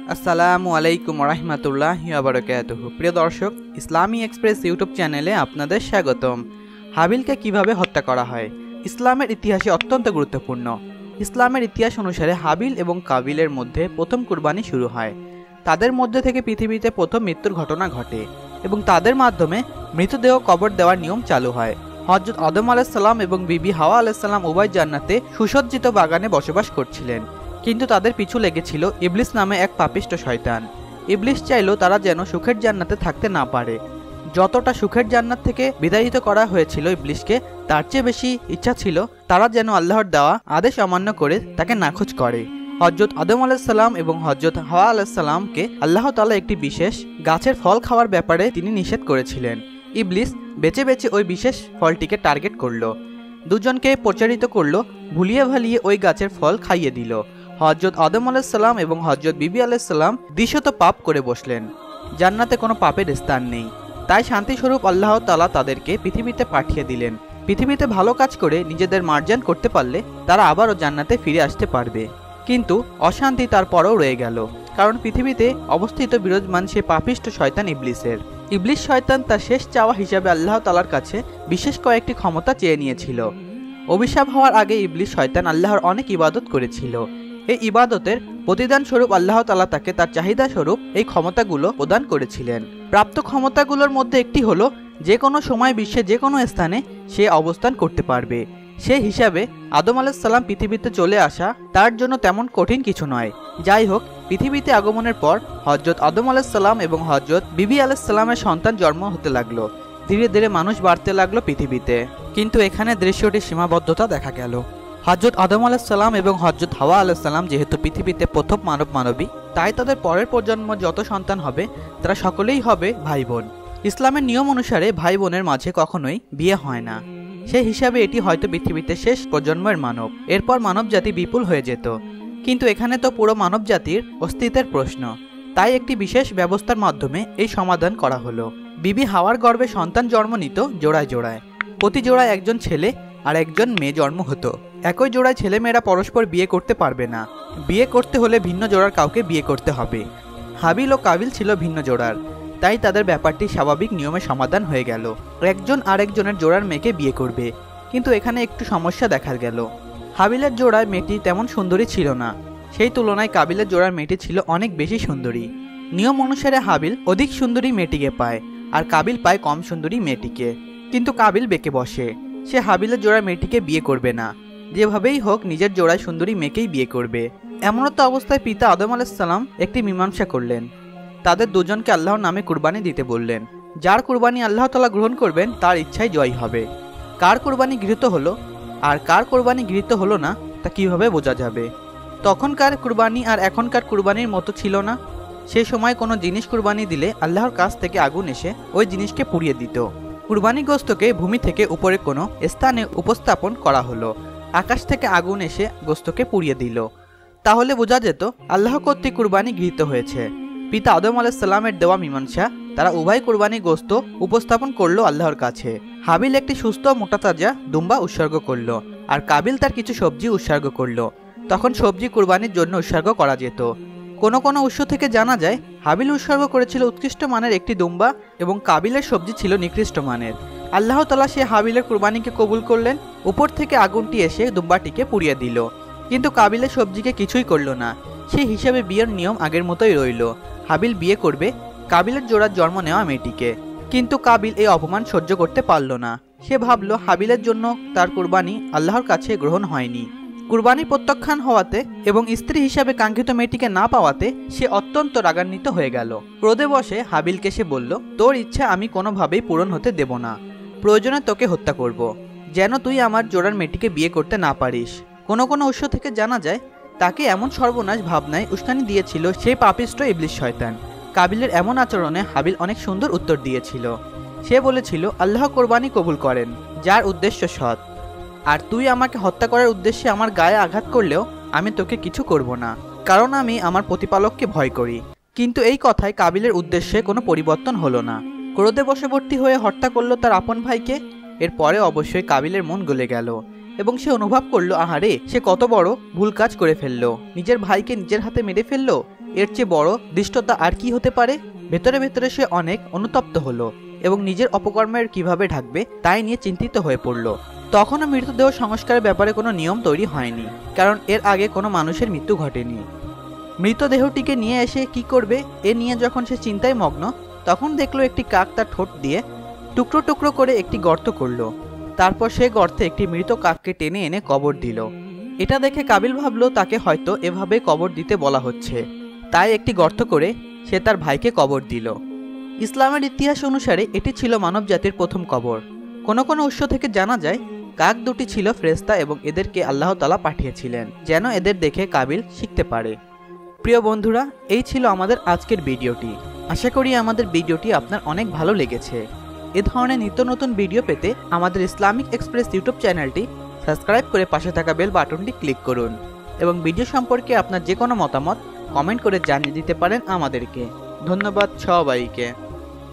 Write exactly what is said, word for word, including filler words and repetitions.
আসসালামু আলাইকুম রাহমাতুল্লাহি ওয়া বারাকাতুহু। প্রিয় দর্শক, ইসলামী এক্সপ্রেস ইউটিউব চ্যানেলে আপনাদের স্বাগতম। হাবিলকে কিভাবে হত্যা করা হয় ইসলামের ইতিহাসে অত্যন্ত গুরুত্বপূর্ণ। ইসলামের ইতিহাস অনুসারে হাবিল এবং কাবিলের মধ্যে প্রথম কুরবানি শুরু হয়। তাদের মধ্যে থেকে পৃথিবীতে প্রথম মৃত্যুর ঘটনা ঘটে এবং তাদের মাধ্যমে মৃতদেহ কবর দেওয়ার নিয়ম চালু হয়। হযরত আদম আলাইহিস সালাম এবং বিবি হাওয়া আলাইহিস সালাম উভয় জান্নাতে সুসজ্জিত বাগানে বসবাস করছিলেন, কিন্তু তাদের পিছু লেগেছিল ইবলিস নামে এক পাপিষ্ঠ শয়তান। ইবলিস চাইল তারা যেন সুখের জান্নাতে থাকতে না পারে। যতটা সুখের জান্নাত থেকে বিতাড়িত করা হয়েছিল ইবলিসকে, তার চেয়ে বেশি ইচ্ছা ছিল তারা যেন আল্লাহর দেওয়া আদেশ অমান্য করে তাকে নাখোশ করে। হযরত আদম আলাইহিস সালাম এবং হযরত হাওয়া আলাইহিস সালামকে আল্লাহ তাআলা একটি বিশেষ গাছের ফল খাওয়ার ব্যাপারে তিনি নিষেধ করেছিলেন। ইবলিস বেছে বেছে ওই বিশেষ ফলটিকে টার্গেট করলো, দুজনকে প্রচারিত করলো, ভুলিয়ে ভালিয়ে ওই গাছের ফল খাইয়ে দিল। হযরত আদম আলাইহিস সালাম এবং হযরত বিবি আলাইহিস সালাম দ্বিশত পাপ করে বসলেন। জান্নাতে কোনো পাপের স্থান নেই, তাই শান্তিস্বরূপ আল্লাহ তাআলা তাদেরকে পৃথিবীতে পাঠিয়ে দিলেন। পৃথিবীতে ভালো কাজ করে নিজেদের মার্জন করতে পারলে তারা আবারও জান্নাতে ফিরে আসতে পারবে। কিন্তু অশান্তি তারপরেও রয়ে গেল, কারণ পৃথিবীতে অবস্থিত বিরাজমান সে পাপিষ্ঠ শয়তান ইবলিসের। ইবলিস শয়তান তার শেষ চাওয়া হিসাবে আল্লাহ তাআলার কাছে বিশেষ কয়েকটি ক্ষমতা চেয়ে নিয়েছিল। অভিশাপ হওয়ার আগে ইবলিস শয়তান আল্লাহর অনেক ইবাদত করেছিল। এই ইবাদতের প্রতিদান স্বরূপ আল্লাহ তাআলা তাকে তার চাহিদা স্বরূপ এই ক্ষমতাগুলো প্রদান করেছিলেন। প্রাপ্ত ক্ষমতাগুলোর মধ্যে একটি হলো যে কোনো সময় বিশ্বে যে কোনো স্থানে সে অবস্থান করতে পারবে। সেই হিসাবে আদম আলাইহিস সালাম পৃথিবীতে চলে আসা তার জন্য তেমন কঠিন কিছু নয়। যাই হোক, পৃথিবীতে আগমনের পর হযরত আদম আলাইহিস সালাম এবং হযরত বিবি আলাইহিস সালামের সন্তান জন্ম হতে লাগলো। ধীরে ধীরে মানুষ বাড়তে লাগলো পৃথিবীতে। কিন্তু এখানে দৃশ্যটির সীমাবদ্ধতা দেখা গেল। হযরত আদম আলাইহিস সালাম এবং হযরত হাওয়া আলাইহিস সালাম যেহেতু পৃথিবীতে প্রথম মানব মানবী, তাই তাদের পরের প্রজন্ম যত সন্তান হবে তারা সকলেই হবে ভাই বোন। ইসলামের নিয়ম অনুসারে ভাই বোনের মাঝে কখনোই বিয়ে হয় না। সেই হিসাবে এটি হয়তো পৃথিবীতে শেষ প্রজন্মের মানব। এরপর মানব জাতি বিপুল হয়ে যেত। কিন্তু এখানে তো পুরো মানব জাতির অস্তিত্বের প্রশ্ন, তাই একটি বিশেষ ব্যবস্থার মাধ্যমে এই সমাধান করা হলো। বিবি হাওয়ার গর্ভে সন্তান জন্ম নিত জোড়ায় জোড়ায়। প্রতি জোড়ায় একজন ছেলে আর একজন মেয়ে জন্ম হতো। একই জোড়ায় ছেলেমেয়েরা পরস্পর বিয়ে করতে পারবে না। বিয়ে করতে হলে ভিন্ন জোড়ার কাউকে বিয়ে করতে হবে। হাবিল ও কাবিল ছিল ভিন্ন জোড়ার, তাই তাদের ব্যাপারটি স্বাভাবিক নিয়মে সমাধান হয়ে গেল। একজন আরেকজনের জোড়ার মেয়েকে বিয়ে করবে। কিন্তু এখানে একটু সমস্যা দেখা গেল। হাবিলের জোড়ায় মেয়েটি তেমন সুন্দরী ছিল না, সেই তুলনায় কাবিলের জোড়ার মেয়েটি ছিল অনেক বেশি সুন্দরী। নিয়ম অনুসারে হাবিল অধিক সুন্দরী মেয়েটিকে পায় আর কাবিল পায় কম সুন্দরী মেয়েটিকে। কিন্তু কাবিল বেঁকে বসে, সে হাবিলের জোড়ার মেয়েটিকে বিয়ে করবে না। যেভাবেই হোক নিজের জোড়ায় সুন্দরী মেয়েকেই বিয়ে করবে। এমনতো অবস্থায় পিতা আদম আলাইহিস সালাম একটি মীমাংসা করলেন। তাদের দুজনকে আল্লাহর নামে কুরবানি দিতে বললেন। যার কুরবানি আল্লাহ তাআলা গ্রহণ করবেন তার ইচ্ছাই জয় হবে। কার কুরবানি গৃহীত হলো আর কার কুরবানি গৃহীত হলো না তা কিভাবে বোঝা যাবে? তখনকার কুরবানি আর এখনকার কুরবানির মতো ছিল না। সেই সময় কোনো জিনিস কুরবানি দিলে আল্লাহর কাছ থেকে আগুন এসে ওই জিনিসকে পুড়িয়ে দিত। কুরবানি গোস্তকে ভূমি থেকে উপরে কোনো স্থানে উপস্থাপন করা হলো, আকাশ থেকে আগুন এসে গোস্তকে পুড়িয়ে দিল। তাহলে বোঝা যেত আল্লাহ কর্তৃক কুরবানি গৃহীত হয়েছে। পিতা আদম আলাইহিস সালামের দেওয়া মীমাংসা, তারা উভয় কুরবানি গোস্ত উপস্থাপন করলো আল্লাহর কাছে। হাবিল একটি সুস্থ মোটাতাজা দুম্বা উৎসর্গ করলো আর কাবিল তার কিছু সবজি উৎসর্গ করলো। তখন সবজি কুরবানির জন্য উৎসর্গ করা যেত। কোনো কোনো উৎস থেকে জানা যায় হাবিল উৎসর্গ করেছিল উৎকৃষ্ট মানের একটি দুম্বা এবং কাবিলের সবজি ছিল নিকৃষ্ট মানের। আল্লাহ তাআলা সে হাবিলের কুরবানিকে কবুল করলেন। উপর থেকে আগুনটি এসে দুম্বাটিকে পুড়িয়ে দিল, কিন্তু কাবিলের সবজিকে কিছুই করল না। সেই হিসাবে বিয়ের নিয়ম আগের মতোই রইল। হাবিল বিয়ে করবে কাবিলের জোড়ার জন্ম নেওয়া মেয়েটিকে। কিন্তু কাবিল এই অপমান সহ্য করতে পারল না। সে ভাবল হাবিলের জন্য তার কুরবানি আল্লাহর কাছে গ্রহণ হয়নি। কুরবানি প্রত্যাখ্যান হওয়াতে এবং স্ত্রী হিসাবে কাঙ্ক্ষিত মেয়েটিকে না পাওয়াতে সে অত্যন্ত রাগান্বিত হয়ে গেল। ক্রোধে বসে হাবিলকে সে বলল, তোর ইচ্ছা আমি কোনোভাবেই পূরণ হতে দেব না। প্রয়োজনে তোকে হত্যা করব, যেন তুই আমার জোড়ার মেয়েটিকে বিয়ে করতে না পারিস। কোনো কোনো উৎস থেকে জানা যায় তাকে এমন সর্বনাশ ভাবনায় উস্কানি দিয়েছিল সেই পাপিষ্ঠ ইবলিস শয়তান। কাবিলের এমন আচরণে হাবিল অনেক সুন্দর উত্তর দিয়েছিল। সে বলেছিল, আল্লাহ কোরবানি কবুল করেন যার উদ্দেশ্য সৎ, আর তুই আমাকে হত্যা করার উদ্দেশ্যে আমার গায়ে আঘাত করলেও আমি তোকে কিছু করব না, কারণ আমি আমার প্রতিপালককে ভয় করি। কিন্তু এই কথায় কাবিলের উদ্দেশ্যে কোনো পরিবর্তন হলো না। ক্রোধে বশবর্তী হয়ে হত্যা করলো তার আপন ভাইকে। এরপরে অবশ্যই কাবিলের মন গলে গেল এবং সে অনুভব করলো, আহারে সে কত বড় ভুল কাজ করে ফেললো। নিজের ভাইকে নিজের হাতে মেরে ফেললো। এর চেয়ে বড় দৃষ্টতা আর কি হতে পারে। ভেতরে ভেতরে সে অনেক অনুতপ্ত হলো এবং নিজের অপকর্মের কিভাবে ঢাকবে তাই নিয়ে চিন্তিত হয়ে পড়ল। তখনও মৃতদেহ সংস্কারের ব্যাপারে কোনো নিয়ম তৈরি হয়নি, কারণ এর আগে কোনো মানুষের মৃত্যু ঘটেনি। মৃতদেহটিকে নিয়ে এসে কি করবে এ নিয়ে যখন সে চিন্তায় মগ্ন, তখন দেখলো একটি কাক তার ঠোঁট দিয়ে টুকরো টুকরো করে একটি গর্ত করলো। তারপর সে গর্তে একটি মৃত কাককে টেনে এনে কবর দিল। এটা দেখে কাবিল ভাবলো তাকে হয়তো এভাবে কবর দিতে বলা হচ্ছে, তাই একটি গর্ত করে সে তার ভাইকে কবর দিল। ইসলামের ইতিহাস অনুসারে এটি ছিল মানবজাতির প্রথম কবর। কোনো কোনো উৎস থেকে জানা যায় কাক দুটি ছিল ফেরেশতা এবং এদেরকে আল্লাহ তাআলা পাঠিয়েছিলেন যেন এদের দেখে কাবিল শিখতে পারে। প্রিয় বন্ধুরা, এই ছিল আমাদের আজকের ভিডিওটি। আশা করি আমাদের ভিডিওটি আপনার অনেক ভালো লেগেছে। এ ধরনের নিত্য নতুন ভিডিও পেতে আমাদের ইসলামিক এক্সপ্রেস ইউটিউব চ্যানেলটি সাবস্ক্রাইব করে পাশে থাকা বেল বাটনটি ক্লিক করুন এবং ভিডিও সম্পর্কে আপনার যে কোনো মতামত কমেন্ট করে জানিয়ে দিতে পারেন আমাদেরকে। ধন্যবাদ সবাইকে।